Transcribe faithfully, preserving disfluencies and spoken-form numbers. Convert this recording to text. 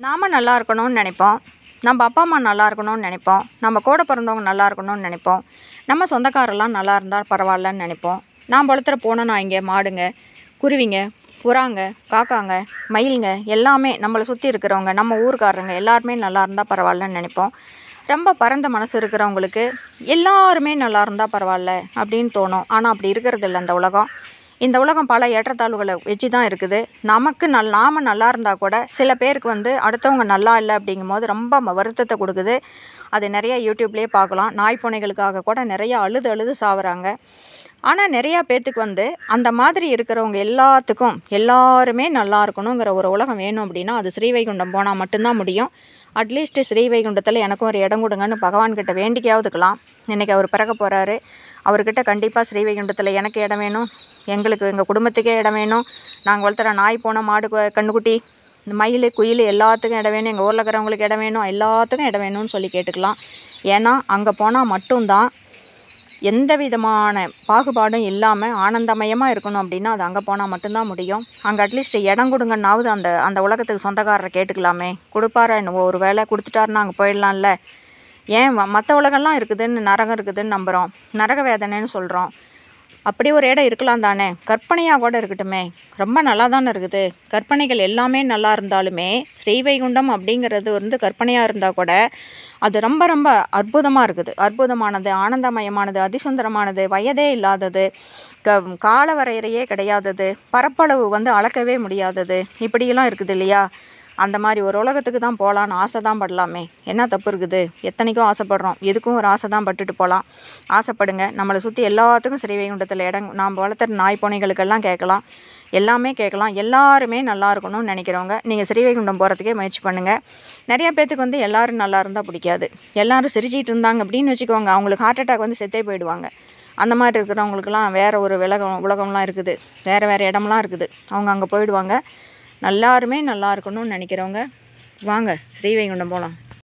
நாம் நல்லா இருக்கணும்னு நினைப்போம். நம்ம அப்பா அம்மா நல்லா இருக்கணும்னு நினைப்போம். நம்ம கூட பிறந்தவங்க நல்லா இருக்கணும்னு நினைப்போம். நம்ம சொந்தக்காரெல்லாம் நல்லா இருந்தால் பரவாயில்லன்னு நினைப்போம். நாம் வளர்த்துற பூனை நாய்ங்க, மாடுங்க, குருவிங்க, புறாங்க, காக்காங்க, மயிலுங்க எல்லாமே நம்மளை சுற்றி இருக்கிறவங்க, நம்ம ஊருக்காரங்க எல்லாருமே நல்லா இருந்தால் பரவாயில்லன்னு நினைப்போம். ரொம்ப பரந்த மனசு இருக்கிறவங்களுக்கு எல்லாருமே நல்லா இருந்தால் பரவாயில்ல அப்படின்னு தோணும். ஆனால் அப்படி இருக்கிறது இல்லை இந்த உலகம். இந்த உலகம் பல ஏற்றத்தாழ்வுகளை வச்சு தான் இருக்குது. நமக்கு நல் நாம் நல்லா இருந்தால் கூட சில பேருக்கு வந்து அடுத்தவங்க நல்லா இல்லை அப்படிங்கும்போது ரொம்ப ம- வருத்தத்தை கொடுக்குது. அது நிறையா யூடியூப்லேயே பார்க்கலாம். நாய் பூனைகளுக்காக கூட நிறையா அழுது அழுது சாவுறாங்க. ஆனால் நிறையா பேர்த்துக்கு வந்து அந்த மாதிரி இருக்கிறவங்க எல்லாத்துக்கும் எல்லாருமே நல்லா இருக்கணுங்கிற ஒரு உலகம் வேணும் அப்படின்னா அது ஸ்ரீவைகுண்டம் போனால் மட்டும்தான் முடியும். அட்லீஸ்ட் ஸ்ரீவைகுண்டத்தில் எனக்கும் ஒரு இடம் கொடுங்கன்னு பகவான்கிட்ட வேண்டிக்கையாவதுக்கலாம். இன்றைக்கி அவர் பிறக்க போகிறாரு. அவர்கிட்ட கண்டிப்பாக ஸ்ரீவைகுண்டத்தில் எனக்கு இடம் வேணும், எங்களுக்கு எங்கள் குடும்பத்துக்கே இடம் வேணும், நாங்கள் வளர்த்துற நாய் பூனை மாடு கு- கன்றுக்குட்டி இந்த மயில் குயில் எல்லாத்துக்கும் இடம் வேணும், எங்கள் ஊரில் இருக்கிறவங்களுக்கு இடம் வேணும், எல்லாத்துக்கும் இடம் வேணும்னு சொல்லி கேட்டுக்கலாம். ஏன்னா அங்கே போனால் மட்டும்தான் எந்த விதமான பாகுபாடும் இல்லாமல் ஆனந்தமயமாக இருக்கணும் அப்படின்னா அது அங்கே போனால் மட்டும்தான் முடியும். அங்கே அட்லீஸ்ட் இடம் கொடுங்கன்னாவது அந்த அந்த உலகத்துக்கு சொந்தக்காரரை கேட்டுக்கலாமே. கொடுப்பாரா என்னவோ, ஒரு வேளை கொடுத்துட்டாருன்னா அங்கே போயிடலாம்ல. ஏன் மற்ற உலகம்லாம் இருக்குதுன்னு, நரகம் இருக்குதுன்னு நம்புகிறோம், நரக வேதனைன்னு சொல்கிறோம். அப்படி ஒரு இடம் இருக்கலாம் தானே, கற்பனையாக கூட இருக்கட்டுமே, ரொம்ப நல்லா தானே இருக்குது. கற்பனைகள் எல்லாமே நல்லா இருந்தாலுமே ஸ்ரீவைகுண்டம் அப்படிங்கிறது வந்து கற்பனையாக இருந்தால் கூட அது ரொம்ப ரொம்ப அற்புதமாக இருக்குது. அற்புதமானது, ஆனந்தமயமானது, அதிசுந்தரமானது, வயதே இல்லாதது, க கால வரையறையே கிடையாதது, பரப்பளவு வந்து அளக்கவே முடியாதது, இப்படியெல்லாம் இருக்குது இல்லையா. அந்த மாதிரி ஒரு உலகத்துக்கு தான் போகலான்னு ஆசை தான் படலாமே, என்ன தப்பு இருக்குது. எத்தனைக்கும் ஆசைப்படுறோம், எதுக்கும் ஒரு ஆசை தான் பட்டுட்டு போகலாம். ஆசைப்படுங்க. நம்மளை சுற்றி எல்லாத்துக்கும் ஸ்ரீவைகுண்டத்தில் இடம் நாம் வளர்த்துற நாய் பூனைகளுக்கெல்லாம் கேட்கலாம், எல்லாமே கேட்கலாம். எல்லாருமே நல்லா இருக்கணும்னு நினைக்கிறவங்க நீங்கள் ஸ்ரீவைகுண்டம் போகிறதுக்கே முயற்சி பண்ணுங்கள். நிறையா பேர்த்துக்கு வந்து எல்லோரும் நல்லா இருந்தால் பிடிக்காது. எல்லோரும் சிரிச்சிட்டு இருந்தாங்க அப்படின்னு வச்சுக்கோங்க, அவங்களுக்கு ஹார்ட் அட்டாக் வந்து செத்தே போயிடுவாங்க. அந்த மாதிரி இருக்கிறவங்களுக்கெல்லாம் வேறு ஒரு உலகம் உலகம்லாம் இருக்குது, வேறு வேறு இடம்லாம் இருக்குது, அவங்க அங்கே போயிடுவாங்க. எல்லாருமே நல்லா இருக்கணும்னு நினைக்கிறவங்க வாங்க ஸ்ரீவைகுண்டம் போகலாம்.